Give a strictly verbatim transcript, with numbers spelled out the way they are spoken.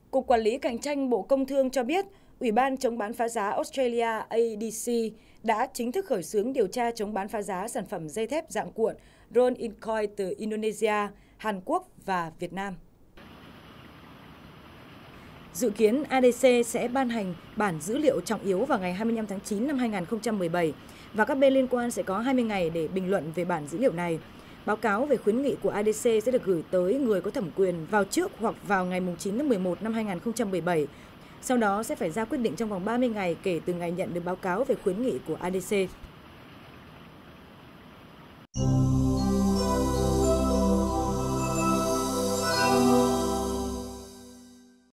Cục Quản lý Cạnh tranh Bộ Công Thương cho biết, Ủy ban chống bán phá giá Australia A D C đã chính thức khởi xướng điều tra chống bán phá giá sản phẩm dây thép dạng cuộn Roll-in Coil từ Indonesia, Hàn Quốc và Việt Nam. Dự kiến A D C sẽ ban hành bản dữ liệu trọng yếu vào ngày hai mươi lăm tháng chín năm hai nghìn không trăm mười bảy và các bên liên quan sẽ có hai mươi ngày để bình luận về bản dữ liệu này. Báo cáo về khuyến nghị của A D C sẽ được gửi tới người có thẩm quyền vào trước hoặc vào ngày chín tháng mười một năm hai nghìn không trăm mười bảy. Sau đó sẽ phải ra quyết định trong vòng ba mươi ngày kể từ ngày nhận được báo cáo về khuyến nghị của A D C.